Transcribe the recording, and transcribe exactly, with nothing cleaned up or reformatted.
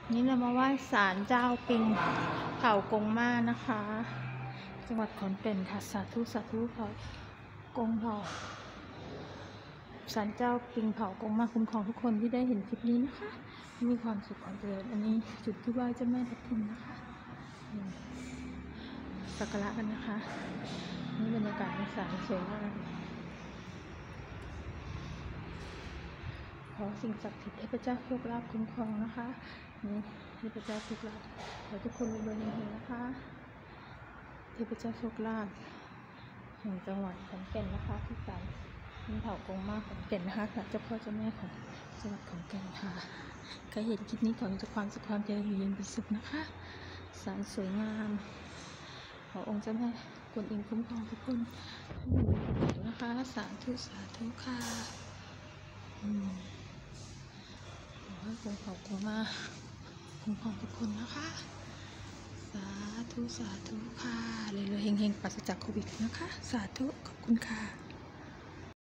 นี่เรามาไหว้ศาลเจ้าปิงเผ่ากงมานะคะจังหวัดขอนแก่นค่ะสาธุสาธุขอกงเผ่าศาลเจ้าปิงเผ่ากงมาคุ้มครองทุกคนที่ได้เห็นคลิปนี้นะคะมีความสุขความเจริญอันนี้จุดที่ไหว้เจ้าแม่ทับทิมนะคะสักการะกันนะคะนี่บรรยากาศในศาลสวยมากขอสิ่งศักดิ์สิทธิ์เทพเจ้าโชคลาภคุ้มครองนะคะนี่เทพเจ้าโชคลาภขอทุกคนรวยๆเฮงๆนะคะเทพเจ้าโชคลาภแห่งจังหวัดขอนแก่นนะคะที่ศาลปิงเผ่ากงมาขอนแก่นนะคะเจ้าพ่อเจ้าแม่ของจังหวัดขอนแก่นค่ะใครเห็นคลิปนี้ขอให้ความสุขความเจริญอยู่เย็นเป็นสุขนะคะศาลสวยงามขอองค์เจ้าแม่กวนอิมคุ้มครองทุกคนนะคะสาธุสาธุค่ะอืมขอให้องค์เผ่ากงมาคุ้มครองทุกคนนะคะสาธุสาธุค่ะเลยๆเฮงๆปราศจากโควิดนะคะสาธุขอบคุณค่ะ